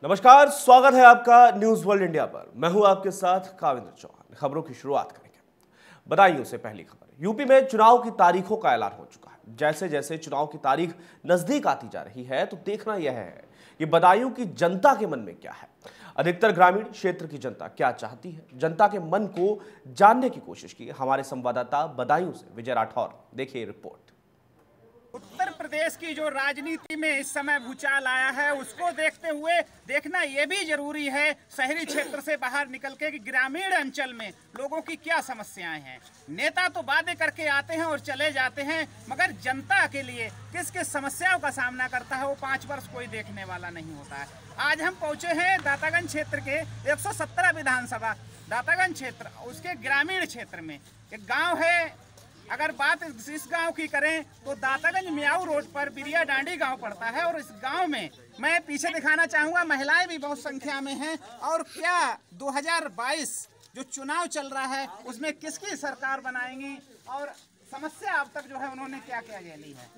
नमस्कार, स्वागत है आपका न्यूज वर्ल्ड इंडिया पर। मैं हूं आपके साथ काविंद्र चौहान। खबरों की शुरुआत करेंगे बधाइयों से। पहली खबर, यूपी में चुनाव की तारीखों का ऐलान हो चुका है। जैसे जैसे चुनाव की तारीख नजदीक आती जा रही है तो देखना यह है कि बदायूं की जनता के मन में क्या है। अधिकतर ग्रामीण क्षेत्र की जनता क्या चाहती है, जनता के मन को जानने की कोशिश की हमारे संवाददाता बदायूं से विजय राठौर। देखिए रिपोर्ट। उत्तर प्रदेश की जो राजनीति में इस समय भूचाल आया है उसको देखते हुए देखना यह भी जरूरी है शहरी क्षेत्र से बाहर निकल के कि ग्रामीण अंचल में लोगों की क्या समस्याएं हैं। नेता तो वादे करके आते हैं और चले जाते हैं, मगर जनता के लिए किस किस समस्याओं का सामना करता है वो 5 वर्ष कोई देखने वाला नहीं होता है। आज हम पहुंचे हैं दातागंज क्षेत्र के 117 विधानसभा दातागंज क्षेत्र, उसके ग्रामीण क्षेत्र में एक गाँव है। अगर बात इस गांव की करें तो दातागंज मियाऊ रोड पर बिरिया डांडी गांव पड़ता है और इस गांव में मैं पीछे दिखाना चाहूंगा, महिलाएं भी बहुत संख्या में हैं। और क्या 2022 जो चुनाव चल रहा है उसमें किसकी सरकार बनाएंगी और समस्या अब तक जो है उन्होंने क्या क्या झेली है।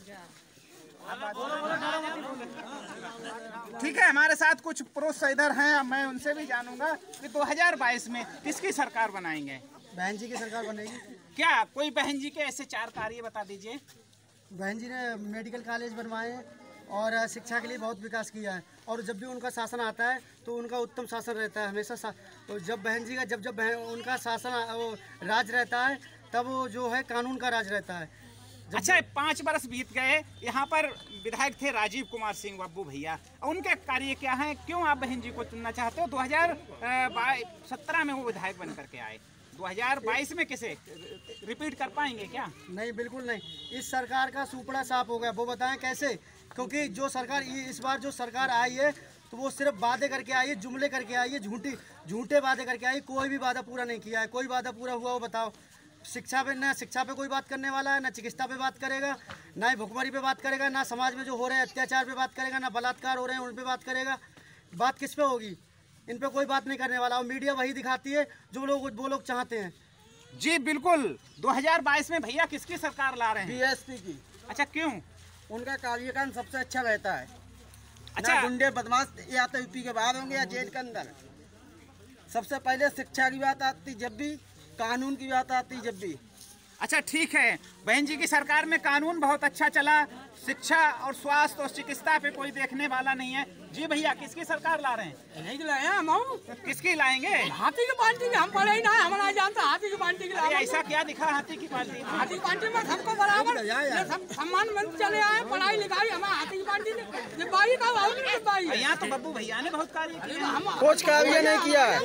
ठीक है, हमारे साथ कुछ पुरुष इधर हैं, मैं उनसे भी जानूंगा कि 2022 में किसकी सरकार बनाएंगे। बहन जी की सरकार बनेगी। क्या कोई बहन जी के ऐसे 4 कार्य बता दीजिए। बहन जी ने मेडिकल कॉलेज बनवाए और शिक्षा के लिए बहुत विकास किया है और जब भी उनका शासन आता है तो उनका उत्तम शासन रहता है हमेशा। तो जब बहन जी का जब उनका शासन वो राज रहता है तब वो जो है कानून का राज रहता है। अच्छा, 5 वर्ष बीत गए, यहाँ पर विधायक थे राजीव कुमार सिंह बब्बू भैया, उनके कार्य क्या हैं, क्यों आप बहन जी को चुनना चाहते हो। 2017 में वो विधायक बन करके आए, 2022 में किसे रिपीट कर पाएंगे क्या। नहीं, बिल्कुल नहीं। इस सरकार का सुपड़ा साफ हो गया। वो बताएं कैसे, क्योंकि जो सरकार इस बार जो सरकार आई है तो वो सिर्फ वादे करके आई है, जुमले करके आई है, झूठे वादे करके आई। कोई भी वादा पूरा नहीं किया है। कोई वादा पूरा हुआ वो बताओ। शिक्षा पे कोई बात करने वाला है, ना चिकित्सा पे बात करेगा, ना ही भुखमरी पे बात करेगा, ना समाज में जो हो रहे हैं अत्याचार पे बात करेगा, ना बलात्कार हो रहे हैं उन पे बात करेगा। बात किस पे होगी, इन पे कोई बात नहीं करने वाला। और मीडिया वही दिखाती है जो वो लोग चाहते हैं। जी बिल्कुल। 2022 में भैया किसकी सरकार ला रहे हैं। बीएसपी की। अच्छा, क्यों। उनका कार्यकाल सबसे अच्छा रहता है। अच्छा, गुंडे बदमाश या तो यूपी के बाहर होंगे या जेल के अंदर। सबसे पहले शिक्षा की बात आती जब भी, कानून की बात आती जब भी। अच्छा ठीक है, बहन जी की सरकार में कानून बहुत अच्छा चला, शिक्षा और स्वास्थ्य और चिकित्सा पे कोई देखने वाला नहीं है। जी भैया, किसकी सरकार ला रहे हैं। नहीं लाए हम। किसकी लाएंगे। हाथी की पार्टी की। हम पढ़े ही ना, हमारा जानता हाथी की पार्टी की। ऐसा क्या दिखा हाथी की पार्टी। हाथी की पार्टी में सबको बराबर सब सम्मान मिल चले आए। पढ़ाई लिखाई हमारे हाथी की पार्टी ने यहाँ तो बब्बू भैया ने बहुत कार्य किया। कुछ कार्य नहीं किया है।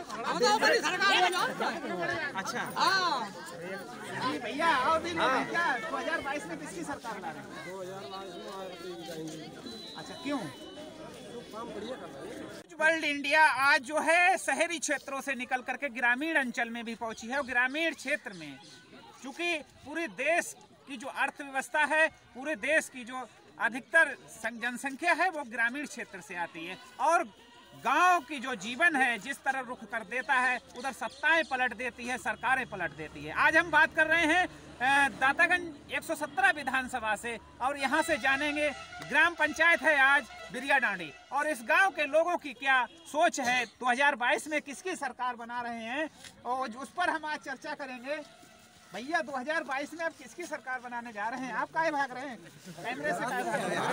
अच्छा जी भैया, और दिन में क्या 2022 में किसकी सरकार ला रहे हैं। अच्छा, क्यों। वर्ल्ड इंडिया आज जो है शहरी क्षेत्रों से निकल करके ग्रामीण अंचल में भी पहुंची है और ग्रामीण क्षेत्र में चूंकि पूरे देश की जो अर्थव्यवस्था है, पूरे देश की जो अधिकतर जनसंख्या है वो ग्रामीण क्षेत्र से आती है और गांव की जो जीवन है जिस तरह रुख कर देता है उधर सत्ताएं पलट देती है, सरकारें पलट देती है। आज हम बात कर रहे हैं दातागंज 117 विधानसभा से और यहाँ से जानेंगे ग्राम पंचायत है आज बिरिया डांडी और इस गांव के लोगों की क्या सोच है। 2022 में किसकी सरकार बना रहे हैं और उस पर हम आज चर्चा करेंगे। भैया, 2022 में आप किसकी सरकार बनाने जा रहे हैं। आप काहे भाग रहे हैं, कैमरे से काहे भाग रहे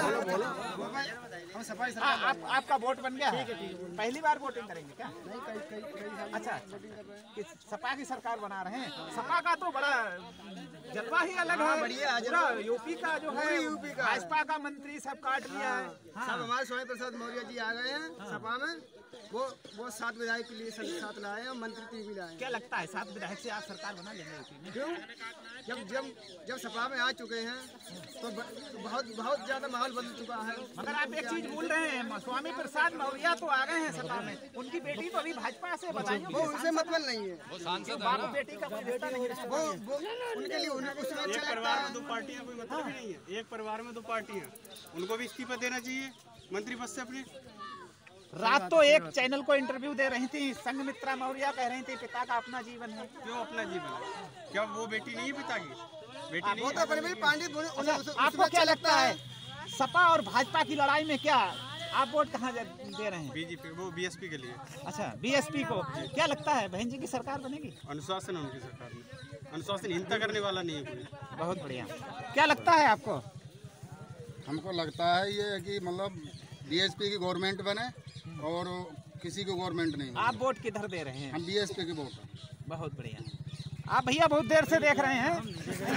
हैं। आपका वोट बन गया है। पहली बार वोटिंग करेंगे क्या। अच्छा, सपा की सरकार बना रहे हैं। सपा का तो बड़ा जलवा ही अलग है। पूरा यूपी का जो है भाजपा का मंत्री सब काट लिया है। सब हमारे स्वामी प्रसाद मौर्य जी आ गए हैं सपा में। वो 7 विधायक के लिए 7 लाए हैं, मंत्री 3 भी लाए। क्या लगता है 7 विधायक से आप सरकार बना लेंगे। क्यों, जब सपा में आ चुके हैं तो बहुत ज्यादा माहौल बदल चुका है। मगर आप एक चीज भूल रहे हैं, स्वामी प्रसाद मौर्य तो आ गए हैं सपा में, उनकी बेटी तो अभी भाजपा से बताइए। वो उनसे मतलब नहीं है। वो सांसद बाबू बेटी का कोई रिश्ता नहीं है। वो उनके लिए उसमें अच्छा लगता है। 2 पार्टियां कोई मतलब ही नहीं है। एक परिवार में 2 पार्टियां, उनको भी इस्तीफा देना चाहिए मंत्री पद से अपने। रात तो एक चैनल को इंटरव्यू दे रही थी, संघमित्रा मौर्य कह रही थी पिता का अपना जीवन है। क्यों अपना जीवन है, क्या वो बेटी नहीं है पिता की। बेटी नहीं है। आपको क्या लगता है सपा और भाजपा की लड़ाई में क्या आप वोट कहाँ दे रहे हैं? बीजेपी, वो बीएसपी के लिए। अच्छा, बीएसपी को। क्या लगता है बहन जी की सरकार बनेगी? अनुशासन है उनकी सरकार में, अनुशासनहीनता करने वाला नहीं है कोई। बहुत बढ़िया। क्या लगता है आपको? हमको लगता है ये कि मतलब बीएसपी की गवर्नमेंट बने और किसी को गवर्नमेंट नहीं। आप वोट किधर दे रहे हैं? हम बीएसपी की वोट। बहुत बढ़िया। आप भैया बहुत देर से देख रहे हैं।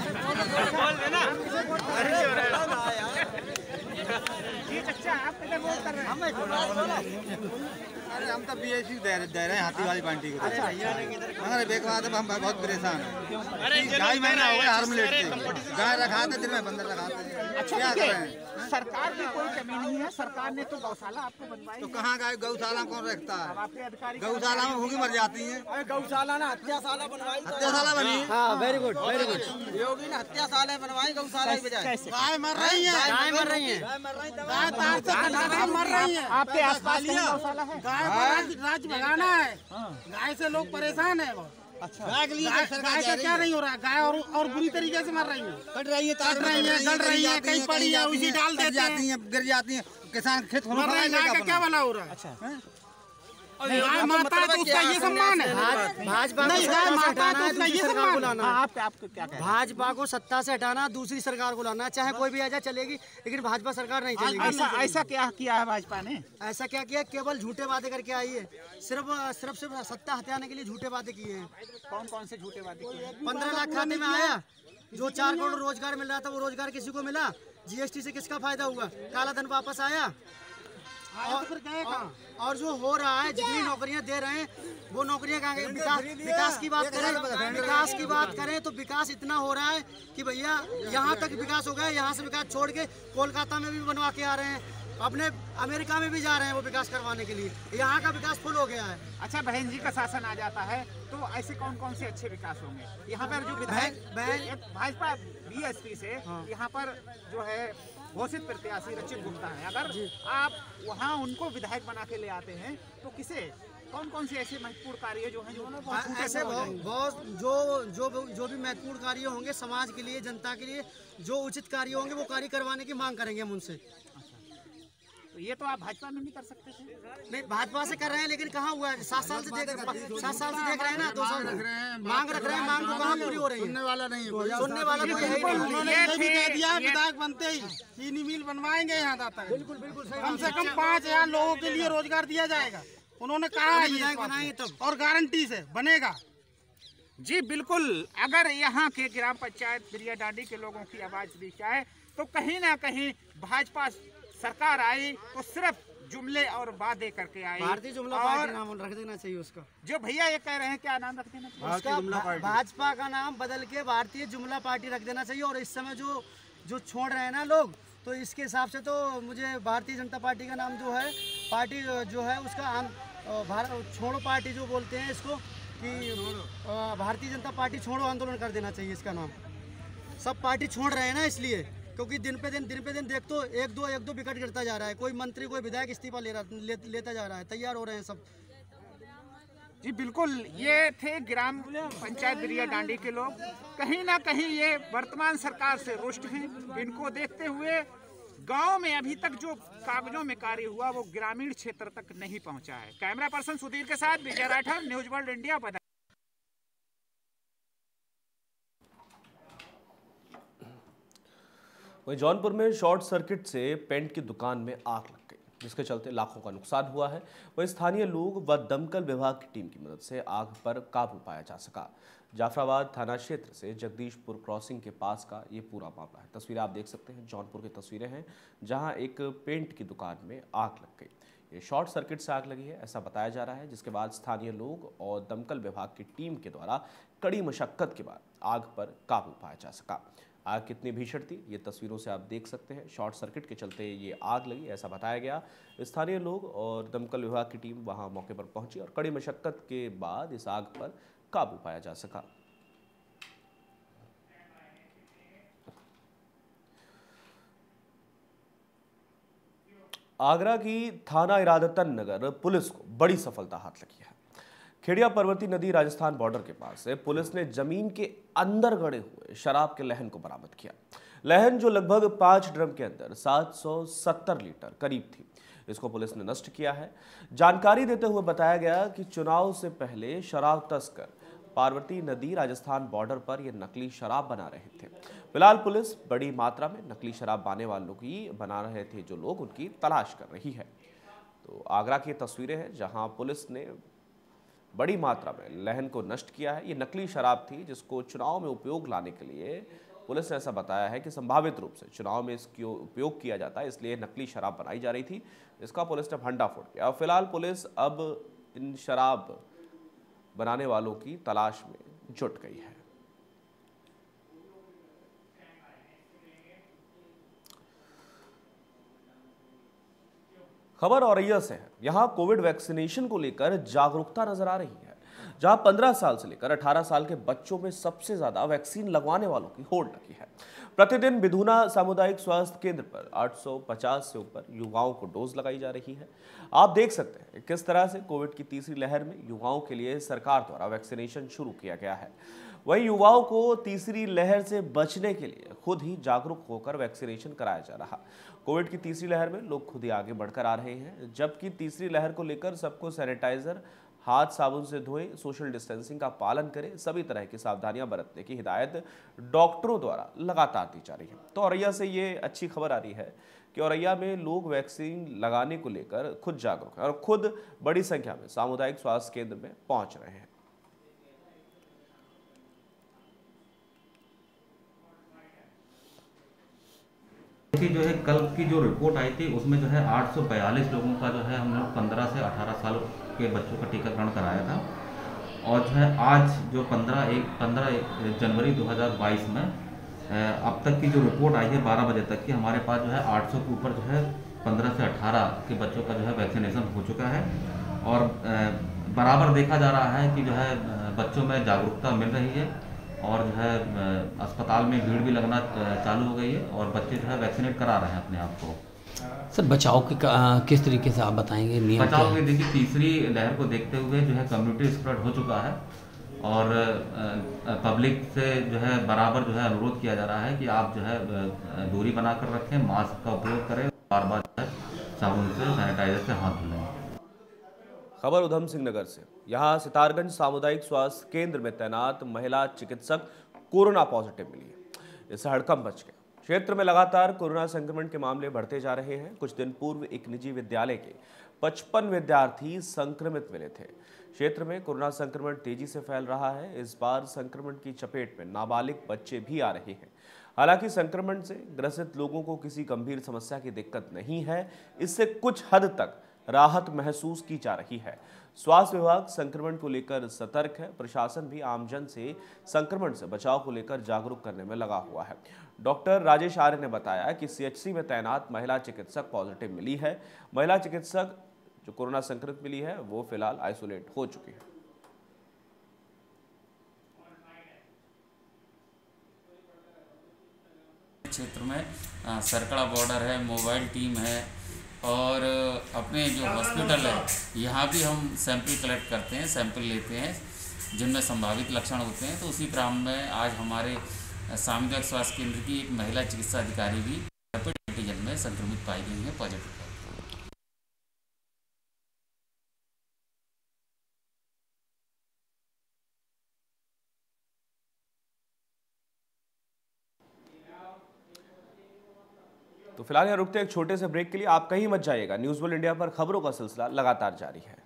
जी चचा, आप किधर वोट कर रहे हैं? अरे हम तो बीएसपी दे रहे हैं, हाथी वाली पार्टी को। मगर एक बात है, हम बहुत परेशान हैं। ढाई महीना हो गया हार्म लेटते, गाय रखाते दिन में बंदर रखाते। अच्छा, क्या करें? सरकार की कोई कमी नहीं है, सरकार ने तो गौशाला आपको बनवाई। तो कहाँ गाय गौशाला कौन रखता है? आपके अधिकारी गौशाला में भूखी मर जाती है। गौशाला ना हत्याशाला बनवाई। हत्याशाला बनी। हाँ, very good very good. Yogi ने हत्याशाला बनवाई गौशाला की बजाय। गाय मर रही है, गाय मर रही है, गाय तार से कटा के मर रही है। आपके आसपास कहीं गौशाला है? गाय पर राज भगाना है, गाय से लोग परेशान है। वो अच्छा, गाय के लिए गाय का क्या नहीं हो रहा है? गाय और बुरी तरीके से मर रही है, कट रही है, कट रही है, गल रही है, कहीं पड़ी है उसी डाल देते हैं, गिर जाती है। किसान खेत मर रही है। गाय का क्या भला हो रहा है? अच्छा, गाय माता है तो उसका ये सम्मान है। भाजपा नहीं, गाय माता है तो उसका ये सम्मान है। आपको क्या कहना है? भाजपा को सत्ता से हटाना, दूसरी सरकार को लाना, चाहे कोई भी आ जाए चलेगी, लेकिन भाजपा सरकार नहीं चलेगी। ऐसा क्या किया है भाजपा ने? ऐसा क्या किया? केवल झूठे वादे करके आई है, सिर्फ सत्ता हटाने के लिए झूठे वादे किए हैं। कौन कौन से झूठे वादे किए हैं? 15 लाख खाते में आया, जो 4 करोड़ रोजगार मिल रहा था वो रोजगार किसी को मिला? जीएसटी से किसका फायदा हुआ? काला धन वापस आया? और जो हो रहा है, जितनी नौकरियां दे रहे हैं वो नौकरियां कहाँ गई? विकास की बात करें, विकास की बात करें तो विकास इतना हो रहा है कि भैया यहाँ तक विकास हो गया, यहाँ से विकास छोड़ के कोलकाता में भी बनवा के आ रहे हैं, अपने अमेरिका में भी जा रहे हैं वो विकास करवाने के लिए। यहाँ का विकास फुल हो गया है। अच्छा, बहन जी का शासन आ जाता है तो ऐसे कौन कौन से अच्छे विकास होंगे? यहाँ पर जो विधायक भाजपा बीएसपी से यहाँ पर जो है घोषित प्रत्याशी रचित गुप्ता है, अगर आप वहाँ उनको विधायक बना के ले आते हैं तो किसे, कौन कौन से ऐसे महत्वपूर्ण कार्य जो हैं जो ऐसे बहुत जो भी महत्वपूर्ण कार्य होंगे समाज के लिए, जनता के लिए, जो उचित कार्य होंगे वो कार्य करवाने की मांग करेंगे हम उनसे। तो ये तो आप भाजपा में नहीं कर सकते थे? नहीं, भाजपा से कर रहे हैं, लेकिन कहाँ हुआ है? 7 साल से देख रहे हैं ना, 2 साल मांग रख रहे हैं, मांग तो कहाँ पूरी हो रही है? सुनने वाला नहीं है, सुनने वाला कोई है ही नहीं। उन्होंने ये भी कह दिया विधायक बनते ही चीनी मिल बनवाएंगे यहाँ जाता है। बिल्कुल बिल्कुल, कम से कम 5000 लोगों के लिए रोजगार दिया जाएगा, उन्होंने कहा है। विधायक बनाएंगे तब, और गारंटी से बनेगा। जी बिल्कुल, अगर यहाँ के ग्राम पंचायत बिरिया डांडी के लोगों की आवाज दी जाए तो कहीं ना कहीं भाजपा सरकार आई तो सिर्फ जुमले और वादे करके आई। भारतीय जुमला पार्टी नाम रख देना चाहिए उसका। जो भैया ये कह रहे हैं, क्या नाम रख देना चाहिए? भाजपा का नाम बदल के भारतीय जुमला पार्टी रख देना चाहिए। और इस समय जो छोड़ रहे हैं ना लोग, तो इसके हिसाब से तो मुझे भारतीय जनता पार्टी का नाम जो है, पार्टी जो है उसका छोड़ो पार्टी जो बोलते हैं इसको, कि भारतीय जनता पार्टी छोड़ो आंदोलन कर देना चाहिए इसका नाम। सब पार्टी छोड़ रहे हैं ना, इसलिए, क्योंकि दिन पे दिन देख तो एक दो विकेट गिरता जा रहा है, कोई मंत्री कोई विधायक इस्तीफा लेता जा रहा है, तैयार हो रहे हैं सब। जी बिल्कुल, ये थे ग्राम पंचायत बिरिया डांडी के लोग। कहीं ना कहीं ये वर्तमान सरकार से रुष्ट हैं। इनको देखते हुए गांव में अभी तक जो कागजों में कार्य हुआ वो ग्रामीण क्षेत्र तक नहीं पहुंचा है। कैमरा पर्सन सुधीर के साथ Vijay Rathore, news world India. वहीं जौनपुर में शॉर्ट सर्किट से पेंट की दुकान में आग लग गई, जिसके चलते लाखों का नुकसान हुआ है। वहीं स्थानीय लोग व दमकल विभाग की टीम की मदद से आग पर काबू पाया जा सका। जाफराबाद थाना क्षेत्र से जगदीशपुर क्रॉसिंग के पास का ये पूरा मामला है। तस्वीरें आप देख सकते हैं, जौनपुर की तस्वीरें हैं, जहां एक पेंट की दुकान में आग लग गई। ये शॉर्ट सर्किट से आग लगी है ऐसा बताया जा रहा है, जिसके बाद स्थानीय लोग और दमकल विभाग की टीम के द्वारा कड़ी मशक्कत के बाद आग पर काबू पाया जा सका। आग कितनी भीषण थी ये तस्वीरों से आप देख सकते हैं। शॉर्ट सर्किट के चलते ये आग लगी ऐसा बताया गया। स्थानीय लोग और दमकल विभाग की टीम वहां मौके पर पहुंची और कड़ी मशक्कत के बाद इस आग पर काबू पाया जा सका। आगरा की थाना इरादतन नगर पुलिस को बड़ी सफलता हाथ लगी है। खेड़िया पर्वती नदी राजस्थान बॉर्डर के पास से पुलिस ने जमीन के अंदर गड़े हुए शराब के लहन को बरामद किया। लहन जो लगभग 5 ड्रम के अंदर 770 लीटर करीब थी। इसको पुलिस ने नष्ट किया है। जानकारी देते हुए बताया गया कि चुनाव से पहले शराब तस्कर पार्वती नदी राजस्थान बॉर्डर पर यह नकली शराब बना रहे थे। फिलहाल पुलिस बड़ी मात्रा में नकली शराब बना रहे थे जो लोग उनकी तलाश कर रही है। तो आगरा की तस्वीरें हैं जहां पुलिस ने बड़ी मात्रा में लहन को नष्ट किया है। ये नकली शराब थी जिसको चुनाव में उपयोग लाने के लिए पुलिस ने ऐसा बताया है कि संभावित रूप से चुनाव में इसका उपयोग किया जाता है, इसलिए नकली शराब बनाई जा रही थी। इसका पुलिस ने भंडाफोड़ किया। फिलहाल पुलिस अब इन शराब बनाने वालों की तलाश में जुट गई है। खबर औरैया से है। यहां कोविड वैक्सीनेशन को लेकर जागरूकता नजर आ रही है, जहां 15 साल से लेकर 18 साल के बच्चों में सबसे ज्यादा वैक्सीन लगवाने वालों की होड़ लगी है। प्रतिदिन बिधुना सामुदायिक स्वास्थ्य केंद्र पर 850 से ऊपर युवाओं को डोज लगाई जा रही है। आप देख सकते हैं किस तरह से कोविड की तीसरी लहर में युवाओं के लिए सरकार द्वारा वैक्सीनेशन शुरू किया गया है। वहीं युवाओं को तीसरी लहर से बचने के लिए खुद ही जागरूक होकर वैक्सीनेशन कराया जा रहा। कोविड की तीसरी लहर में लोग खुद ही आगे बढ़कर आ रहे हैं, जबकि तीसरी लहर को लेकर सबको सैनिटाइजर, हाथ साबुन से धोएं, सोशल डिस्टेंसिंग का पालन करें, सभी तरह की सावधानियां बरतने की हिदायत डॉक्टरों द्वारा लगातार दी जा रही है। तो औरैया से ये अच्छी खबर आ रही है कि औरैया में लोग वैक्सीन लगाने को लेकर खुद जागरूक हैं और खुद बड़ी संख्या में सामुदायिक स्वास्थ्य केंद्र में पहुंच रहे हैं। कि जो है कल की जो रिपोर्ट आई थी उसमें जो है 842 लोगों का जो है हम लोग 15 से 18 साल के बच्चों का टीकाकरण कराया था। और जो है आज जो 15 जनवरी 2022 में अब तक की जो रिपोर्ट आई है 12 बजे तक की, हमारे पास जो है 800 के ऊपर जो है 15 से 18 के बच्चों का जो है वैक्सीनेशन हो चुका है। और बराबर देखा जा रहा है कि जो है बच्चों में जागरूकता मिल रही है और जो है अस्पताल में भीड़ भी लगना चालू हो गई है और बच्चे जो है वैक्सीनेट करा रहे हैं अपने आप को। सर बचाव के किस तरीके से आप बताएंगे नियम? बचाव के देखिए तीसरी लहर को देखते हुए जो है कम्युनिटी स्प्रेड हो चुका है और पब्लिक से जो है बराबर जो है अनुरोध किया जा रहा है कि आप जो है दूरी बनाकर रखें, मास्क का उपयोग करें, बार बार जो है साबुन से, सैनिटाइजर से हाथ धुलें। खबर उधम सिंह नगर से। यहां सितारगंज सामुदायिक स्वास्थ्य केंद्र में तैनात महिला चिकित्सक कोरोना पॉजिटिव मिली है। इससे हड़कंप मच गया। क्षेत्र में लगातार कोरोना संक्रमण के मामले बढ़ते जा रहे हैं। कुछ दिन पूर्व एक निजी विद्यालय के 55 विद्यार्थी संक्रमित मिले थे। क्षेत्र में कोरोना संक्रमण तेजी से फैल रहा है। इस बार संक्रमण की चपेट में नाबालिग बच्चे भी आ रहे हैं। हालांकि संक्रमण से ग्रसित लोगों को किसी गंभीर समस्या की दिक्कत नहीं है। इससे कुछ हद तक राहत महसूस की जा रही है। स्वास्थ्य विभाग संक्रमण को लेकर सतर्क है। प्रशासन भी आमजन से संक्रमण से बचाव को लेकर जागरूक करने में लगा हुआ है। डॉक्टर राजेश आर्य ने बताया कि सीएचसी में तैनात महिला चिकित्सक पॉजिटिव मिली है। महिला चिकित्सक जो कोरोना संक्रमित मिली है वो फिलहाल आइसोलेट हो चुकी है। क्षेत्र में सरकड़ा बॉर्डर है, मोबाइल टीम है और अपने जो हॉस्पिटल है यहाँ भी हम सैंपल कलेक्ट करते हैं, सैंपल लेते हैं जिनमें संभावित लक्षण होते हैं। तो उसी क्रम में आज हमारे सामुदायिक स्वास्थ्य केंद्र की एक महिला चिकित्सा अधिकारी भी रैपिड एंटीजन में संक्रमित पाई गई है, पॉजिटिव। तो फिलहाल यहाँ रुकते हैं एक छोटे से ब्रेक के लिए। आप कहीं मत जाइएगा। न्यूज़ वर्ल्ड इंडिया पर खबरों का सिलसिला लगातार जारी है।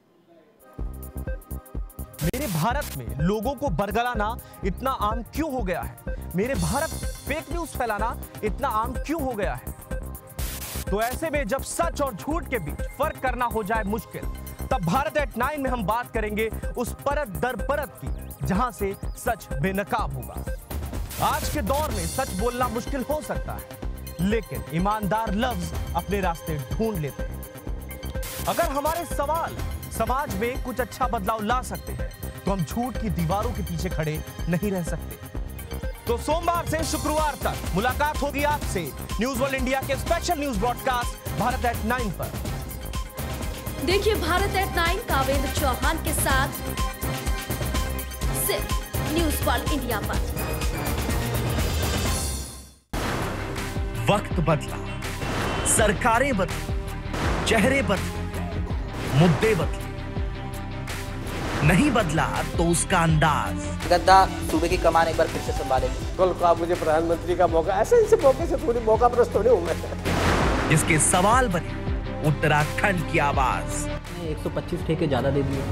मेरे भारत में लोगों को बरगलाना इतना आम क्यों हो गया है? मेरे भारत में फेक न्यूज फैलाना इतना आम क्यों हो गया है? तो ऐसे में जब सच और झूठ के बीच फर्क करना हो जाए मुश्किल, तब भारत एट 9 में हम बात करेंगे उस परत दर परत की जहां से सच बेनकाब होगा। आज के दौर में सच बोलना मुश्किल हो सकता है, लेकिन ईमानदार लफ्ज अपने रास्ते ढूंढ लेते हैं। अगर हमारे सवाल समाज में कुछ अच्छा बदलाव ला सकते हैं तो हम झूठ की दीवारों के पीछे खड़े नहीं रह सकते। तो सोमवार से शुक्रवार तक मुलाकात होगी आपसे न्यूज़ वर्ल्ड इंडिया के special news broadcast Bharat at 9 पर। देखिए भारत एट 9 कावेंद्र चौहान के साथ सिर्फ न्यूज़ वर्ल्ड इंडिया पर। वक्त बदला, सरकारें बदली, चेहरे बदले, मुद्दे बदले, नहीं बदला तो उसका अंदाज। गद्दा सूबे की कमान एक बार फिर से संभालेंगे। कल को आप मुझे प्रधानमंत्री का मौका, ऐसे मौके से थोड़ी मौका प्रस्त थोड़ी हूं मैं। जिसके सवाल बने उत्तराखंड की आवाज। 125 ठेके ज्यादा दे दिए।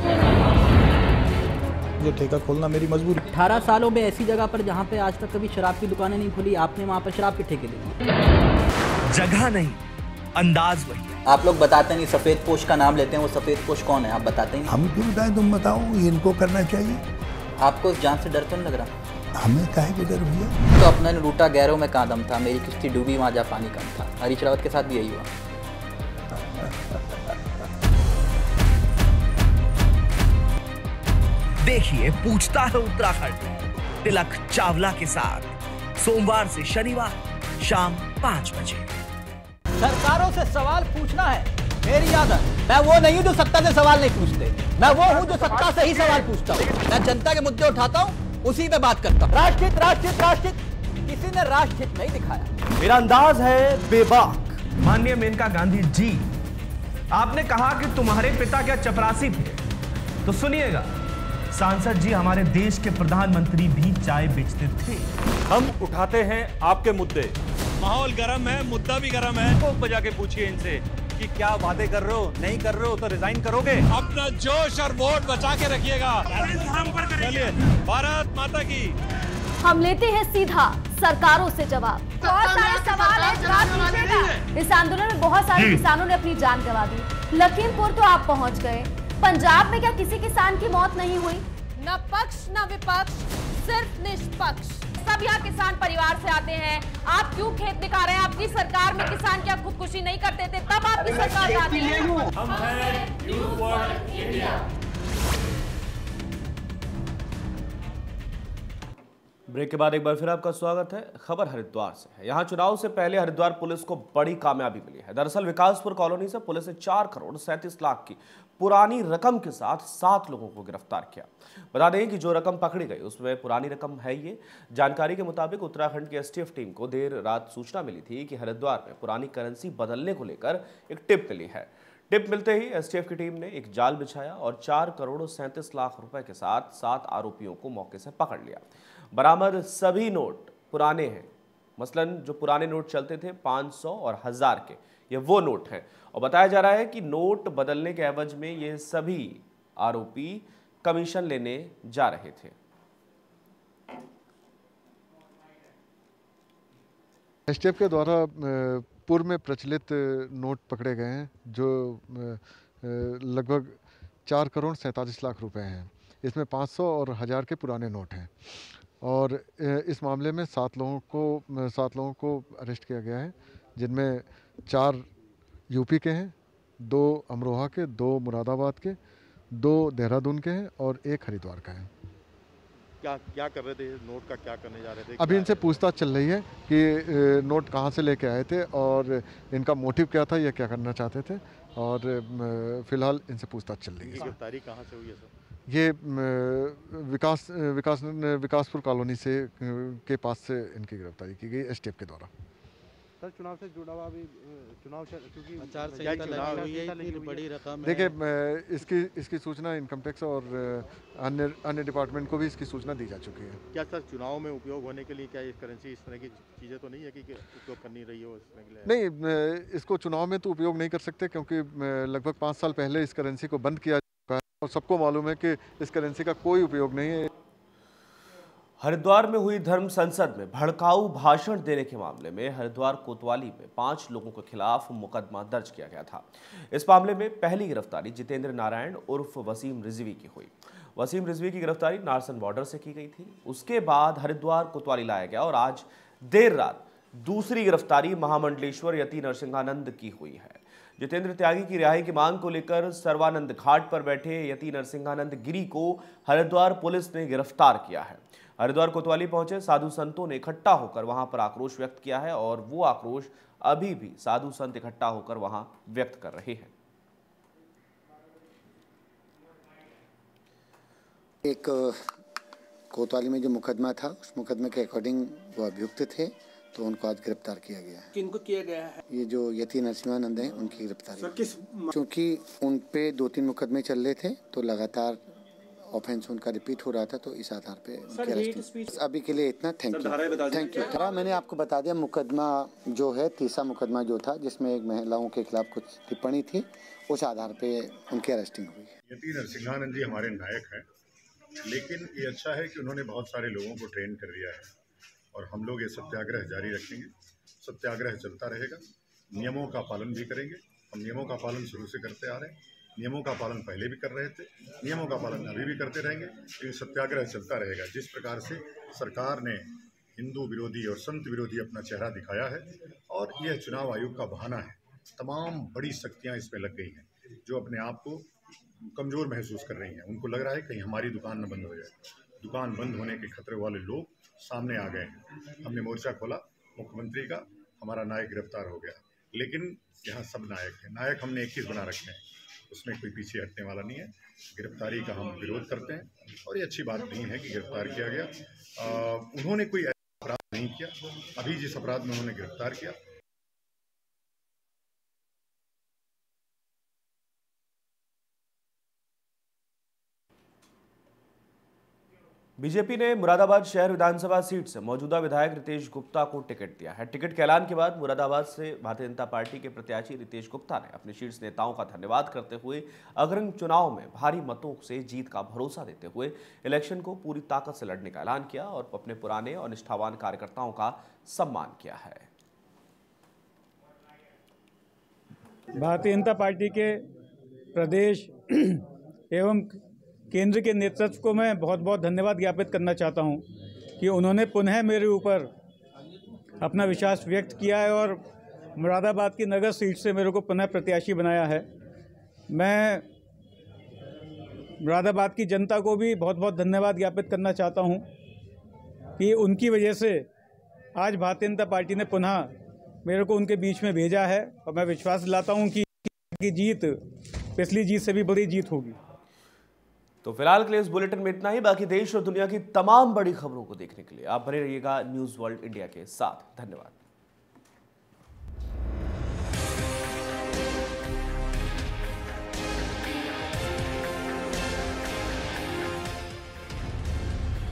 ये ठेका खोलना मेरी मजबूरी। 18 सालों में ऐसी जगह पर जहाँ पे आज तक कभी शराब की दुकानें नहीं खुली, आपने वहाँ पर शराब के ठेके दे दिए। जगह नहीं, अंदाज वही। आप लोग बताते नहीं, सफेद पोश का नाम लेते हैं, वो सफेद पोश कौन है आप बताते नहीं। हम क्यों बताएं, तुम बताओ, इनको करना चाहिए। आपको जान से डर तो नहीं लग रहा? हमें काहे के डर भैया? तो अपने लूटा गैरों में कहाँ दम था, मेरी किश्ती डूबी वहाँ जा पानी कम था। हरीश रावत के साथ भी यही हुआ। देखिए पूछता है उत्तराखंड तिलक चावला के साथ सोमवार से शनिवार शाम 5 बजे। सरकारों से सवाल पूछना है मेरी आदत। मैं वो नहीं हूं जो सत्ता से सवाल नहीं पूछते, मैं वो हूं जो सत्ता से ही सवाल पूछता हूं। मैं जनता के मुद्दे उठाता हूं, उसी पे बात करता हूं। राष्ट्रहित राष्ट्रहित राष्ट्रहित, किसी ने राष्ट्रहित नहीं दिखाया। मेरा अंदाज है बेबाक। माननीय मेनका गांधी जी, आपने कहा कि तुम्हारे पिता क्या चपरासी थे, तो सुनिएगा, सांसद जी हमारे देश के प्रधानमंत्री भी चाय बेचते थे। हम उठाते हैं आपके मुद्दे। माहौल गर्म है, मुद्दा भी गर्म है। को बजा के पूछिए इनसे कि क्या वादे कर रहे हो, नहीं कर रहे हो तो रिजाइन करोगे। अपना जोश और वोट बचा के रखिएगा। चलिए, भारत माता की। हम लेते हैं सीधा सरकारों से जवाब। बहुत सारे सवाल हैं, जवाब दीजिएगा। इस आंदोलन में बहुत सारे किसानों ने अपनी जान गंवा दी। लखीमपुर तो आप पहुंच गए, पंजाब में क्या किसी किसान की मौत नहीं हुई? न पक्ष न विपक्ष, सिर्फ निष्पक्ष। सब यहाँ किसान परिवार से आते हैं। आप क्यों खेत दिखा रहे हैं? आपकी सरकार में किसान क्या खुदकुशी नहीं करते थे? तब आपकी सरकार आती है। हम हैं यूथ फॉर इंडिया। ब्रेक के बाद एक बार फिर आपका स्वागत है। खबर हरिद्वार से है। यहाँ चुनाव से पहले हरिद्वार पुलिस को बड़ी कामयाबी मिली है। दरअसल विकासपुर कॉलोनी से पुलिस ने 4 करोड़ 37 लाख की पुरानी रकम के साथ 7 लोगों को गिरफ्तार किया। बता दें कि जो रकम पकड़ी गई उसमें पुरानी रकम है। ये जानकारी के मुताबिक उत्तराखंड की एसटीएफ टीम को देर रात सूचना मिली थी कि हरिद्वार में पुरानी करेंसी बदलने को लेकर एक टिप मिली है। टिप मिलते ही एसटीएफ की टीम ने एक जाल बिछाया और 4 करोड़ 37 लाख रुपए के साथ 7 आरोपियों को मौके से पकड़ लिया। बरामद सभी नोट पुराने हैं। मसलन जो पुराने नोट चलते थे 500 और 1000 के, ये वो नोट हैं। और बताया जा रहा है कि नोट बदलने के एवज में ये सभी आरोपी कमीशन लेने जा रहे थे। एसटीएफ के द्वारा पूर्व में प्रचलित नोट पकड़े गए हैं जो लगभग 4 करोड़ 47 लाख रुपए हैं। इसमें 500 और 1000 के पुराने नोट हैं और इस मामले में 7 लोगों को अरेस्ट किया गया है, जिनमें 4 यूपी के हैं, 2 अमरोहा के, 2 मुरादाबाद के, 2 देहरादून के हैं और 1 हरिद्वार का है। क्या कर रहे थे? नोट का क्या करने जा रहे थे? अभी इनसे पूछताछ चल रही है कि नोट कहाँ से लेके आए थे और इनका मोटिव क्या था, ये क्या करना चाहते थे, और फिलहाल इनसे पूछताछ चल रही है। गिरफ्तारी कहाँ से हुई है सर? ये विकासपुर कॉलोनी से के पास से इनकी गिरफ्तारी की गई एसटीएफ के द्वारा। सर, चुनाव से जुड़ा हुआ भी चुनाव क्योंकि बड़ी रकम देखिए, इसकी सूचना इनकम टैक्स और अन्य डिपार्टमेंट को भी इसकी सूचना दी जा चुकी है। क्या सर चुनाव में उपयोग होने के लिए क्या ये करेंसी इस तरह की चीज़ें तो नहीं है कि उपयोग करनी रही हो इस तरह के लिए? नहीं, इसको चुनाव में तो उपयोग नहीं कर सकते क्योंकि लगभग 5 साल पहले इस करेंसी को बंद किया चुका है और सबको मालूम है कि इस करेंसी का कोई उपयोग नहीं है। हरिद्वार में हुई धर्म संसद में भड़काऊ भाषण देने के मामले में हरिद्वार कोतवाली में 5 लोगों के खिलाफ मुकदमा दर्ज किया गया था। इस मामले में पहली गिरफ्तारी जितेंद्र नारायण उर्फ वसीम रिजवी की हुई। वसीम रिजवी की गिरफ्तारी नारसन बॉर्डर से की गई थी। उसके बाद हरिद्वार कोतवाली लाया गया और आज देर रात दूसरी गिरफ्तारी महामंडलेश्वर यति नरसिंहानंद की हुई है। जितेंद्र त्यागी की रिहाई की मांग को लेकर सर्वानंद घाट पर बैठे यति नरसिंहानंद गिरी को हरिद्वार पुलिस ने गिरफ्तार किया है। हरिद्वार कोतवाली पहुंचे साधु संतों ने इकट्ठा होकर वहां पर आक्रोश व्यक्त किया है और वो आक्रोश अभी भी साधु संत इकट्ठा होकर वहां व्यक्त कर रहे हैं। एक कोतवाली में जो मुकदमा था, उस मुकदमे के अकॉर्डिंग वो अभियुक्त थे तो उनको आज गिरफ्तार किया गया है। किनको किया गया है? ये जो यति नरसिम्हानंद हैं उनकी गिरफ्तारी। सर किस? क्योंकि उन पे 2-3 मुकदमे चल रहे थे तो लगातार ऑफेंस उनका रिपीट हो रहा था, तो इस आधार पे उनकी अरेस्ट। अभी के लिए इतना, थैंक यू। मैंने आपको बता दिया मुकदमा जो है, तीसरा मुकदमा जो था जिसमें एक महिलाओं के खिलाफ कुछ टिप्पणी थी, उस आधार पे उनकी अरेस्टिंग हुई। यति नरसिम्हानंद जी हमारे नायक हैं, लेकिन ये अच्छा है कि उन्होंने बहुत सारे लोगों को ट्रेन कर दिया है और हम लोग ये सत्याग्रह जारी रखेंगे। सत्याग्रह चलता रहेगा, नियमों का पालन भी करेंगे। हम नियमों का पालन शुरू से करते आ रहे हैं, नियमों का पालन पहले भी कर रहे थे, नियमों का पालन अभी भी करते रहेंगे, लेकिन सत्याग्रह चलता रहेगा। जिस प्रकार से सरकार ने हिंदू विरोधी और संत विरोधी अपना चेहरा दिखाया है, और यह चुनाव आयोग का बहाना है। तमाम बड़ी शक्तियां इसमें लग गई हैं जो अपने आप को कमज़ोर महसूस कर रही हैं। उनको लग रहा है कहीं हमारी दुकान न बंद हो जाए। दुकान बंद होने के खतरे वाले लोग सामने आ गए हैं। हमने मोर्चा खोला, मुख्यमंत्री का, हमारा नायक गिरफ्तार हो गया, लेकिन यहाँ सब नायक हैं। नायक हमने 21 बना रखे हैं, उसमें कोई पीछे हटने वाला नहीं है। गिरफ्तारी का हम विरोध करते हैं और ये अच्छी बात नहीं है कि गिरफ्तार किया गया। उन्होंने कोई अपराध नहीं किया। अभी जिस अपराध में उन्होंने गिरफ्तार किया, बीजेपी ने मुरादाबाद शहर विधानसभा सीट से मौजूदा विधायक रितेश गुप्ता को टिकट दिया है। टिकट के ऐलान के बाद मुरादाबाद से भारतीय जनता पार्टी के प्रत्याशी रितेश गुप्ता ने अपने शीर्ष नेताओं का धन्यवाद करते हुए अग्रणी चुनाव में भारी मतों से जीत का भरोसा देते हुए इलेक्शन को पूरी ताकत से लड़ने का ऐलान किया और अपने पुराने और निष्ठावान कार्यकर्ताओं का सम्मान किया है। भारतीय जनता पार्टी के प्रदेश एवं केंद्र के नेतृत्व को मैं बहुत बहुत धन्यवाद ज्ञापित करना चाहता हूं कि उन्होंने पुनः मेरे ऊपर अपना विश्वास व्यक्त किया है और मुरादाबाद की नगर सीट से मेरे को पुनः प्रत्याशी बनाया है। मैं मुरादाबाद की जनता को भी बहुत बहुत धन्यवाद ज्ञापित करना चाहता हूं कि उनकी वजह से आज भारतीय जनता पार्टी ने पुनः मेरे को उनके बीच में भेजा है और मैं विश्वास दिलाता हूं कि जीत पिछली जीत से भी बड़ी जीत होगी। तो फिलहाल के लिए इस बुलेटिन में इतना ही। बाकी देश और दुनिया की तमाम बड़ी खबरों को देखने के लिए आप बने रहिएगा न्यूज़ वर्ल्ड इंडिया के साथ। धन्यवाद।